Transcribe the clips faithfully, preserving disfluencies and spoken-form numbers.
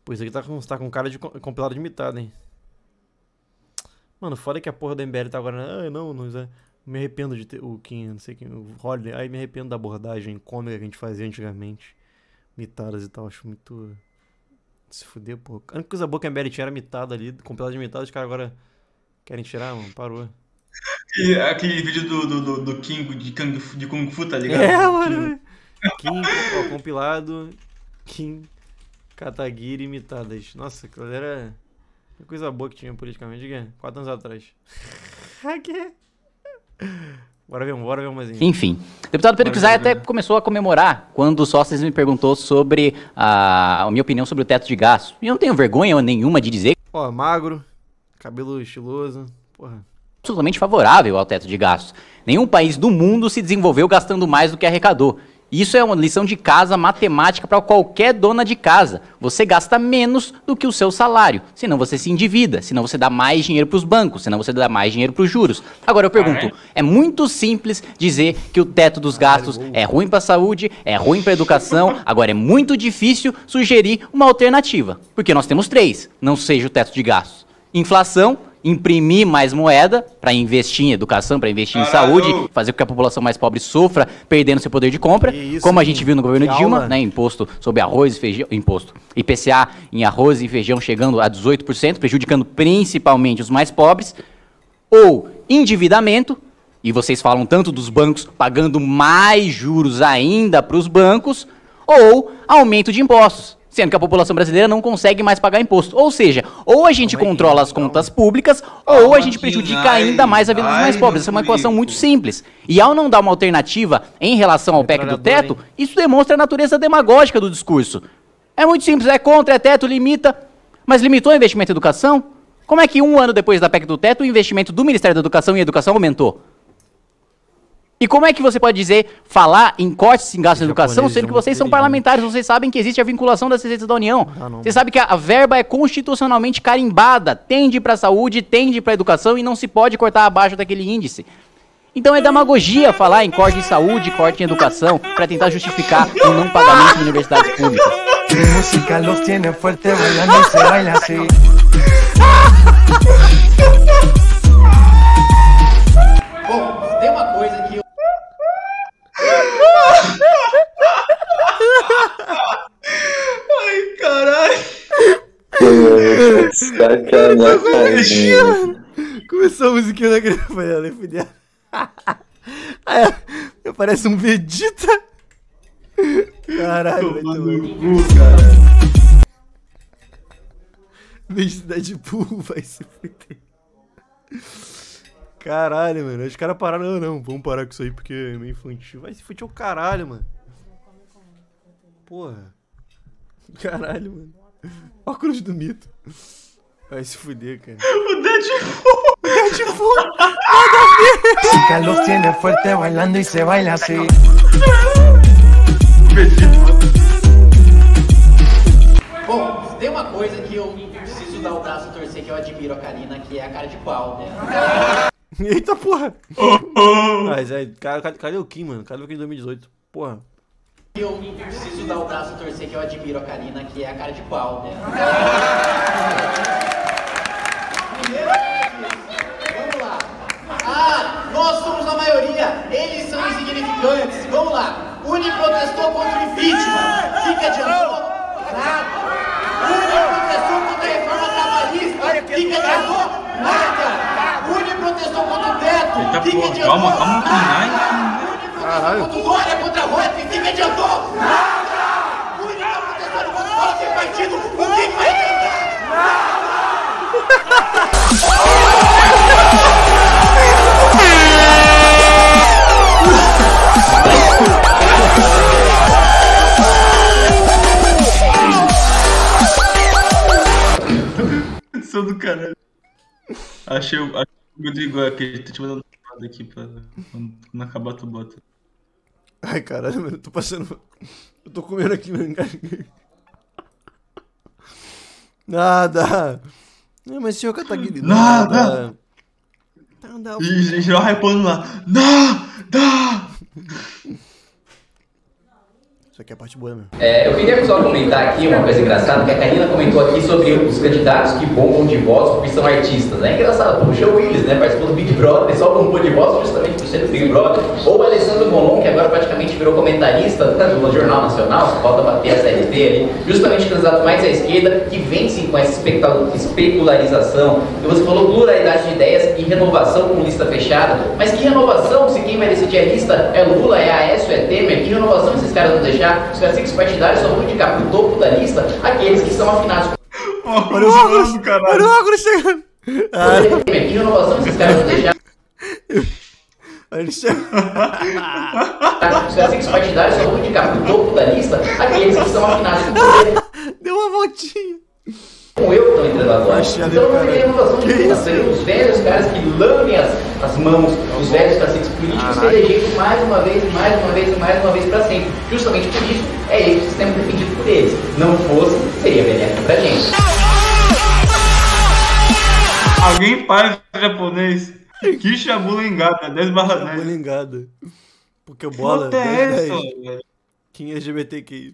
Pô, isso aqui tá com, tá com cara de co- compilado de mitado, hein? Mano, foda que a porra do M B L tá agora. Ah, não, não. é- Me arrependo de ter o Kim, não sei quem. O Holiday. Aí me arrependo da abordagem cômica que a gente fazia antigamente. Mitadas e tal. Acho muito. Se fuder, pô. A única coisa boa que a M B L tinha era mitada ali. Compilado de mitado. Os caras agora querem tirar, mano. Parou. E aquele vídeo do, do, do, do King de Kung, Fu- de Kung Fu, tá ligado? É, King. mano. Kim, ó, compilado. Kim. Kataguiri imitadas. Nossa, aquilo ali era. Que coisa boa que tinha politicamente. Que é? Quatro anos atrás. Aqui. Bora ver um, bora ver um mais. Enfim, o deputado Pedro Bora Kizai ver, até né? começou a comemorar quando o Sócrates me perguntou sobre a, a minha opinião sobre o teto de gastos. E eu não tenho vergonha nenhuma de dizer Ó, magro. Cabelo estiloso. Porra. absolutamente favorável ao teto de gastos. Nenhum país do mundo se desenvolveu gastando mais do que arrecadou. Isso é uma lição de casa matemática para qualquer dona de casa. Você gasta menos do que o seu salário, senão você se endivida, senão você dá mais dinheiro para os bancos, senão você dá mais dinheiro para os juros. Agora eu pergunto, é muito simples dizer que o teto dos gastos é ruim para a saúde, é ruim para a educação, agora é muito difícil sugerir uma alternativa, porque nós temos três, não seja o teto de gastos. Inflação, imprimir mais moeda para investir em educação, para investir em Caralho. saúde, fazer com que a população mais pobre sofra, perdendo seu poder de compra, Que isso, como a hein? gente viu no governo Que Dilma, aula. né, imposto sobre arroz e feijão, imposto I P C A em arroz e feijão chegando a dezoito por cento, prejudicando principalmente os mais pobres, ou endividamento, e vocês falam tanto dos bancos pagando mais juros ainda para os bancos, ou aumento de impostos, sendo que a população brasileira não consegue mais pagar imposto. Ou seja, ou a gente controla as contas públicas, ou a gente prejudica ainda mais a vida dos mais Ai, pobres. Essa é uma meu equação amigo. muito simples. E ao não dar uma alternativa em relação ao P E C do Metralhadora, teto, hein? isso demonstra a natureza demagógica do discurso. É muito simples, é contra, é teto, limita, mas limitou o investimento em educação? Como é que um ano depois da P E C do teto, o investimento do Ministério da Educação em educação aumentou? E como é que você pode dizer, falar em cortes em gastos em educação, japoneses sendo que são vocês são inteligentes. parlamentares, vocês sabem que existe a vinculação das receitas da União. Ah, não. Você sabe que a, a verba é constitucionalmente carimbada, tende para a saúde, tende para a educação e não se pode cortar abaixo daquele índice. Então é demagogia falar em corte em saúde, corte em educação, para tentar justificar o não pagamento de universidades públicas. Mi música los tiene fuerte bailando y se baila así. Bom, tem uma coisa que eu... Ai, caralho. Sacanagem. Começou a musiquinha da criança. Foi ela, F D A. Aí, parece um Vegeta. Caralho, vai Tomando tomar. no cu, cara. Vegeta Deadpool vai se fuder. Caralho, mano. Os caras pararam. Não, não, vamos parar com isso aí porque é meio infantil. Vai se fuder o caralho, mano. Porra. Caralho, mano. Óculos do mito. Vai se fuder, cara. O Deadpool. Deadpool. Música los tiene fuerte bailando y se baila así. Bom, tem uma coisa que eu preciso dar o braço a torcer, que eu admiro a Karina, que é a cara de pau, né? Eita porra. Mas é, cara, cadê, cadê o Kim, mano? Cadê o Kim de dois mil e dezoito? Porra. Eu preciso dar o braço a torcer, que eu admiro a Karina, que é a cara de pau, né? Primeiro, vamos lá. Ah, nós somos a maioria, eles são insignificantes. Vamos lá. Uni protestou contra o impeachment. Fica adiantou? Nada. Uni protestou contra a reforma trabalhista. Fica adiantou? Nada. Uni protestou contra o teto. Eita Fica porra, adiantou? calma, calma que vai. Caralho. Contra o Dória, contra a Rota, o que que adiantou? Nada! O único que tá protestando contra o Dória sem partido, o que que vai adiantar? Sou do caralho. Achei o. Achei o Rodrigo aqui. Tô te mandando um lado aqui pra. Quando não acabar, tu bota. Ai, caralho, mano. Eu tô passando. Eu tô comendo aqui, mano. Nada. Não, mas senhor Kataguiri. Nada. Nada. E geral hypando lá. Não! Não! Isso aqui é a parte boa mesmo. É, eu queria só comentar aqui uma coisa engraçada, que a Karina comentou aqui sobre os candidatos que bombam de votos porque são artistas. É engraçado, o Joe Willis, né, participou do Big Brother, só bombou de votos justamente por ser do Big Brother. Ou o Alessandro Molon, que agora praticamente virou comentarista do Jornal Nacional, só falta bater a C L T ali, justamente o candidato mais à esquerda, que vence com essa especularização. E você falou pluralidade de ideias e renovação com lista fechada, mas que renovação se quem vai decidir a lista é Lula, é Aécio, é Temer? Que renovação esses caras vão deixar? Os caciques partidários só vão indicar pro topo da lista aqueles que são afinados com Olha o óculos, caralho. Olha o óculos chegando. o Temer. Que renovação esses caras vão deixar? Aí ele chega. Os caciques partidários só vão indicar pro topo da lista aqueles que são afinados com o poder. Deu uma voltinha. Como eu que estou entrando agora. Então não teria renovação de lista. Seriam os velhos caras que lambem as, as mãos, os velhos caciques políticos se elegendo mais uma vez, mais uma vez e mais uma vez para sempre. Justamente por isso é esse o sistema defendido por eles. Não fosse, seria benéfico pra gente. Alguém faz japonês. Que chamulengada, dez barra dez. Chamulengada. Porque o bola. Puta é essa, velho? Quem é L G B T Q I?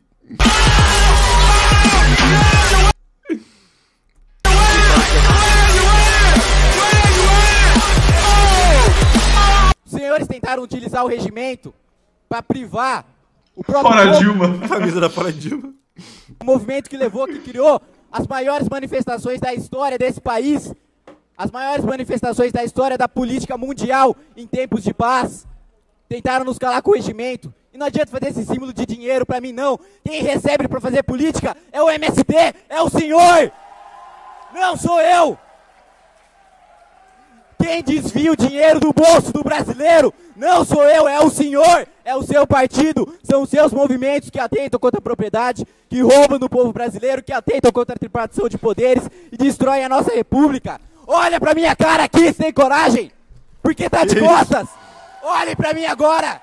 Os senhores tentaram utilizar o regimento para privar o próprio Fora povo, Dilma. A camisa da Fora Dilma. o movimento que levou, que criou as maiores manifestações da história desse país, as maiores manifestações da história da política mundial em tempos de paz. Tentaram nos calar com o regimento. E não adianta fazer esse símbolo de dinheiro pra mim, não. Quem recebe pra fazer política é o M S T, é o senhor! Não sou eu! Quem desvia o dinheiro do bolso do brasileiro não sou eu, é o senhor, é o seu partido, são os seus movimentos que atentam contra a propriedade, que roubam do povo brasileiro, que atentam contra a tripartição de poderes e destroem a nossa república. Olha pra minha cara aqui, sem coragem, porque tá de costas. Olhe pra mim agora.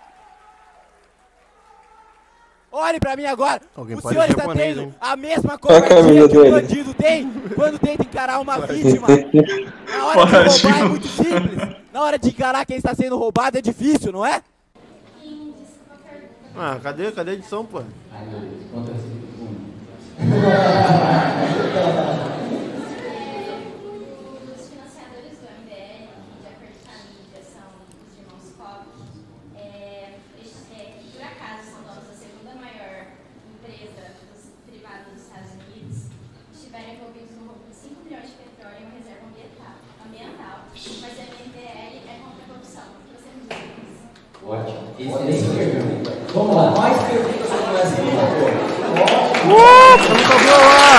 Olhe pra mim agora. Alguém O pode senhor está japonês, tendo hein? a mesma a covardia camisa que o dele. bandido tem quando tenta encarar uma vítima. Na hora de Fora roubar é Dilma. muito simples. Na hora de encarar quem está sendo roubado é difícil, não é? Ah, cadê, cadê a edição, pô? Ai meu Deus, conta assim. Os financiadores do M B L, de acordo com a mídia, são os irmãos Koch. É, eles, é, que por acaso são donos da segunda maior empresa dos, privada dos Estados Unidos, estiveram envolvidos no roubo de cinco milhões de petróleo em uma reserva ambiental. ambiental. Mas a M B L é contra a corrupção. O que você me diz disso? Ótimo. Excelente pergunta. Vamos lá, mais perguntas sobre o Brasil, por favor. Uh! Nunca viu lá!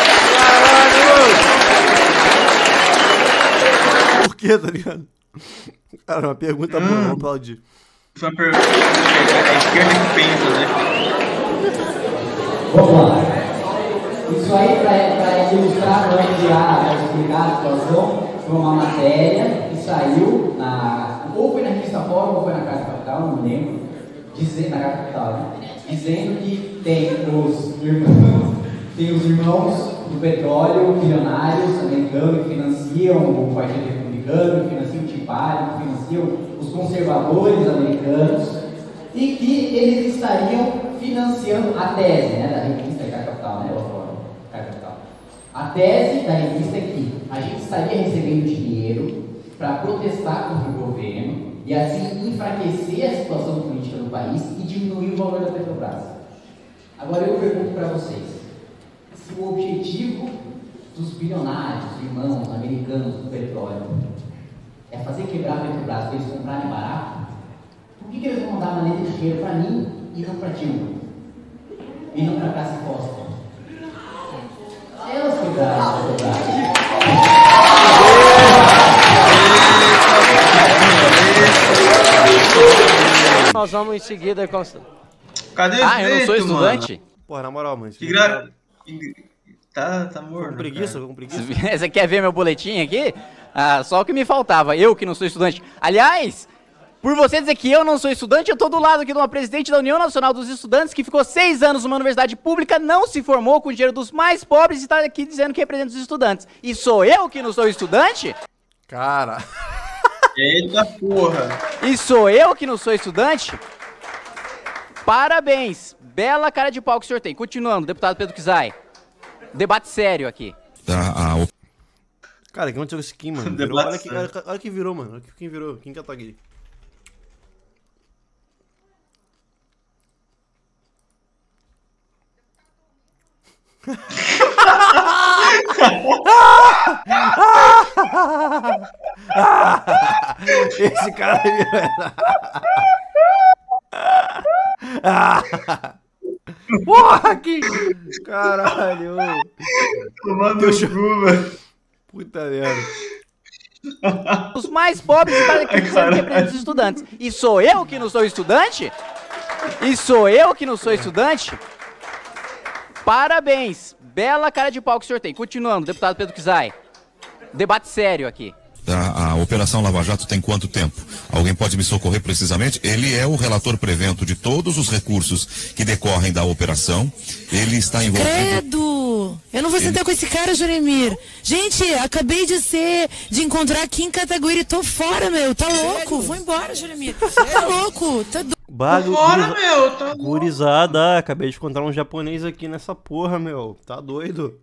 Caralho! Por que, tá ligado? Cara, uma pergunta boa, vamos aplaudir. Só uma pergunta. É a esquerda que pensa, né? Vamos lá. Isso aí, para ilustrar, para enviar, para explicar a situação, foi uma matéria que saiu na. Ou foi na revista Fórum ou foi na Casa Capital, não me lembro. Dizendo, na Casa Capital, né? Dizendo que tem os irmãos, tem os irmãos do petróleo, bilionários americanos que financiam o Partido Republicano, que financiam o Tea Party, que financiam os conservadores americanos, e que eles estariam financiando a tese, né, da revista Capital, né, Capital. A tese da revista é que a gente estaria recebendo dinheiro para protestar contra o governo e assim enfraquecer a situação política do país e diminuir o valor da Petrobras. Agora eu pergunto para vocês, se o objetivo dos bilionários, irmãos americanos do petróleo é fazer quebrar a Petrobras para eles comprarem barato, por que, que eles vão mandar a maneira de dinheiro para mim e não para Dilma? E não para Cássio Costa? Elas quebraram a Petrobras. Nós vamos em seguida com... Cadê o Ah, eu não sou efeito, estudante? mano? Porra, na moral, mano. Que gra... Tá, tá morto. Com preguiça, com preguiça. Você quer ver meu boletim aqui? Ah, só o que me faltava, eu que não sou estudante. Aliás, por você dizer que eu não sou estudante, eu tô do lado aqui de uma presidente da União Nacional dos Estudantes que ficou seis anos numa universidade pública, não se formou com o dinheiro dos mais pobres e tá aqui dizendo que representa os estudantes. E sou eu que não sou estudante? Cara. Eita porra. E sou eu que não sou estudante? Parabéns! Bela cara de pau que o senhor tem. Continuando, deputado Pedro Kizai. Debate sério aqui. Cara, o que aconteceu com esse Kim, mano? Virou, olha, que, olha, olha que virou, mano. Olha quem virou. Kim Kataguiri. Esse cara virou. Porra, que caralho. Tomando o cu, velho. Puta merda. Os mais pobres estão aqui dizendo que representam os estudantes. E sou eu que não sou estudante? E sou eu que não sou estudante? Parabéns! Bela cara de pau que o senhor tem. Continuando, deputado Pedro Kizai. Debate sério aqui. A, a Operação Lava Jato tem quanto tempo? Alguém pode me socorrer precisamente? Ele é o relator prevento de todos os recursos que decorrem da operação. Ele está envolvido... Credo! Eu não vou sentar Ele... com esse cara, Juremir. Gente, acabei de ser, de encontrar aqui em Cataguiri. Tô fora, meu. Tá louco? Sério? Vou embora, Juremir. Tá louco? Tá doido. Bago, fora, guriza... meu. Tá Gurizada, acabei de encontrar um japonês aqui nessa porra, meu. Tá doido?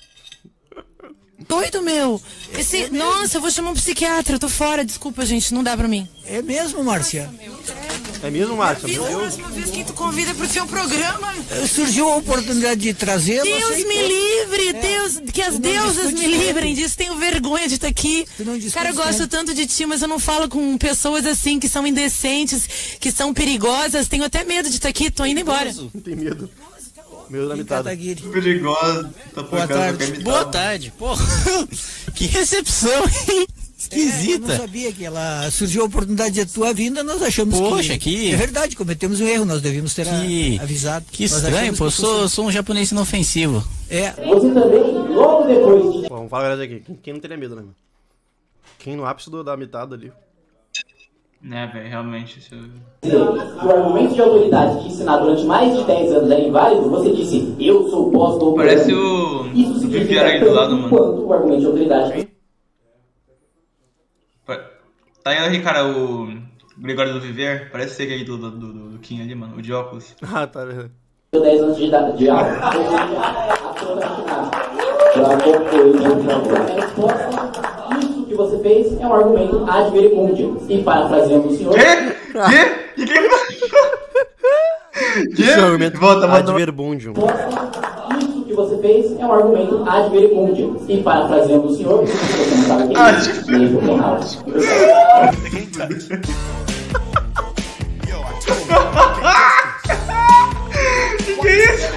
Doido, meu. Esse... É Nossa, eu vou chamar um psiquiatra. Eu tô fora. Desculpa, gente. Não dá pra mim. É mesmo, Márcia? É mesmo, Márcia? Meu Deus. Próxima vez que tu convida pro teu programa. Surgiu a oportunidade de trazê-lo. Deus aceitou. me livre. É. Deus, que as deusas me livrem disso. Tenho vergonha de estar aqui. Cara, eu gosto tanto de ti, mas eu não falo com pessoas assim que são indecentes, que são perigosas. Tenho até medo de estar aqui. Tô indo embora. Não tem medo. Medo da mitada. Perigosa. Tá Boa tarde. Boa tarde. Porra. Que recepção, hein? Esquisita. É, eu não sabia que ela surgiu a oportunidade de tua vinda, nós achamos Poxa, que... que... É verdade, cometemos um erro, nós devíamos ter que... avisado. Que estranho, pô, eu sou, sou um japonês inofensivo. É. Você também, logo depois de... Bom, vamos falar a verdade aqui. Quem, quem não teria medo, né, mano? Quem no ápice do, da mitada ali. Né, velho, realmente. Isso... que o argumento de autoridade te ensinar durante mais de dez anos é inválido, você disse, eu sou pós-doutorando. Parece o... Isso significa aí do lado, mano. quanto o argumento de autoridade... Tá aí, cara, o Gregório do Viver, parece ser aí do, do, do, do Kim ali, mano, o de óculos. Ah, tá vendo. dez anos de idade de aula. Isso que você fez é um argumento ad verecundiam. E parafraseando o senhor... Quê? Quê? Quê? Esse é o argumento volta, volta, ad verbundium. Isso que você fez é um argumento ad verecundiam. E parafraseando o senhor, você não sabe quem é, nem o penal. Que isso?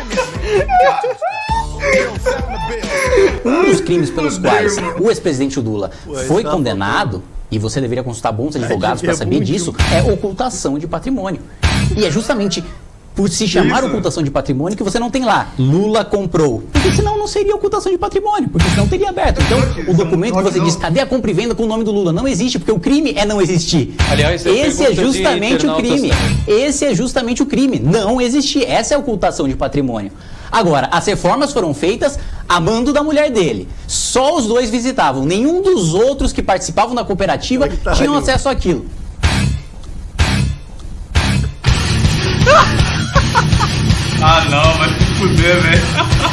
Um dos crimes pelos quais o ex-presidente Lula foi condenado, e você deveria consultar bons advogados para saber disso, é ocultação de patrimônio. E é justamente por se chamar ocultação de patrimônio que você não tem lá, Lula comprou. Porque senão não seria ocultação de patrimônio, porque senão teria aberto. Então, o documento que você diz, cadê a compra e venda com o nome do Lula? Não existe, porque o crime é não existir. Aliás, esse é justamente o crime. Esse é justamente o crime, não existir. Essa é a ocultação de patrimônio. Agora, as reformas foram feitas a mando da mulher dele. Só os dois visitavam. Nenhum dos outros que participavam da cooperativa tinham acesso àquilo. Ah, não, vai se fuder, velho.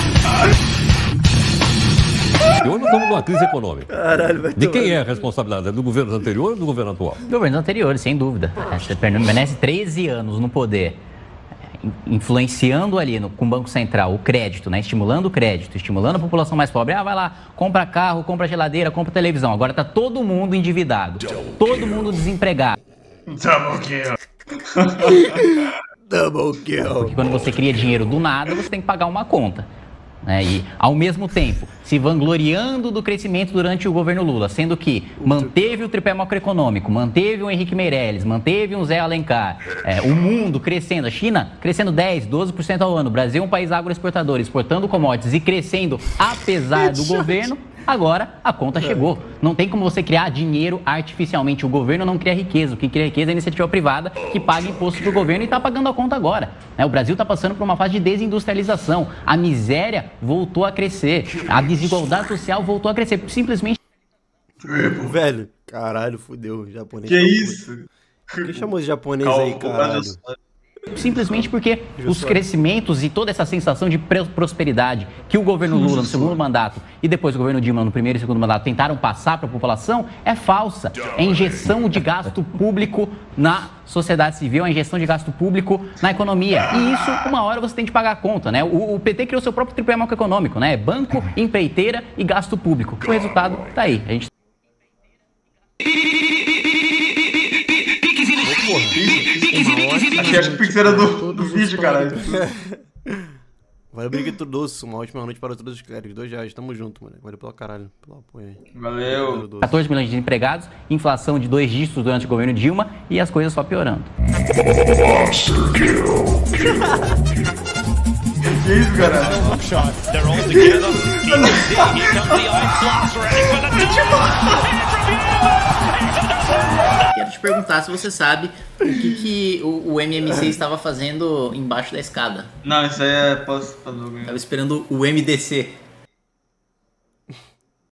Nós estamos numa crise econômica. Caralho, vai de quem é a responsabilidade? É do governo anterior ou do governo atual? Governos anteriores, sem dúvida. Você permanece treze anos no poder, influenciando ali no, com o Banco Central o crédito, né? Estimulando o crédito, estimulando a população mais pobre. Ah, vai lá, compra carro, compra geladeira, compra televisão. Agora tá todo mundo endividado, todo mundo desempregado. Double kill. Double kill. Porque quando você cria dinheiro do nada, você tem que pagar uma conta. Né? E, ao mesmo tempo, se vangloriando do crescimento durante o governo Lula, sendo que manteve o tripé macroeconômico, manteve o Henrique Meirelles, manteve o Zé Alencar, é, o mundo crescendo, a China crescendo dez, doze por cento ao ano, o Brasil é um país agroexportador, exportando commodities e crescendo apesar do governo, agora a conta chegou. Não tem como você criar dinheiro artificialmente. O governo não cria riqueza. O que cria riqueza é a iniciativa privada que paga imposto para o governo e está pagando a conta agora. Né? O Brasil está passando por uma fase de desindustrialização. A miséria voltou a crescer. A desigualdade social voltou a crescer. Simplesmente... Velho, caralho, fudeu. Japonês. Que isso? Quem chamou de japonês aí, caralho? Simplesmente porque os crescimentos e toda essa sensação de prosperidade que o governo Lula no segundo mandato e depois o governo Dilma no primeiro e segundo mandato tentaram passar para a população é falsa. É injeção de gasto público na sociedade civil, é injeção de gasto público na economia. E isso, uma hora você tem de pagar a conta, né? O, o P T criou seu próprio tripé macroeconômico, né? Banco, empreiteira e gasto público. O resultado tá aí. A gente... Aqui acho que o Pix era do, do vídeo, caralho. Valeu, Briguito Doce. Uma ótima noite para todos os clérigos. Dois reais. Tamo junto, mano. Valeu pelo caralho. Pelo apoio aí. Valeu. quatorze milhões de empregados, inflação de dois dígitos durante o governo Dilma e as coisas só piorando. Que isso, caralho? Quero te perguntar se você sabe o que, que o, o M M C estava fazendo embaixo da escada. Não, isso aí é... Posso... Tava esperando o M D C.